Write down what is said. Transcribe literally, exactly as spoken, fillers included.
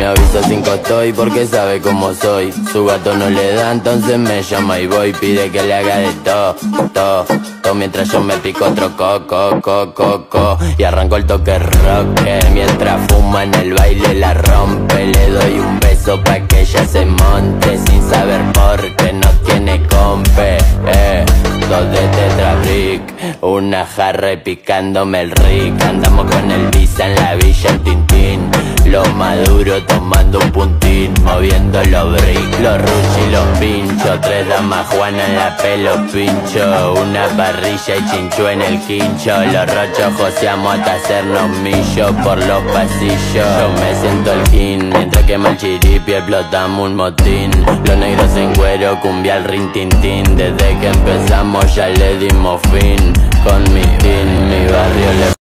Me avisa cinco estoy porque sabe cómo soy. Su gato no le da, entonces me llama y voy. Pide que le haga de todo, todo, todo. Mientras yo me pico otro coco, coco, coco. Y arranco el toque rock. Mientras fuma en el baile la rompe. Le doy un beso pa' que ella se monte. Sin saber por qué no tiene compe. Eh, dos de tetrabrick, una jarra y picándome el rick. Andamos con el visa en la villa, el tintín. Lo maduro tomando un puntín, moviendo los bricks, los ruch y los pinchos. Tres damas Juana en la pelo pincho, una parrilla y chinchú en el quincho. Los rochos joseamos hasta hacernos millos por los pasillos. Yo me siento el king, mientras quema el chiripi explotamos un motín. Los negros en cuero, cumbia el rin tin tin. Desde que empezamos ya le dimos fin. Con mi team, mi barrio le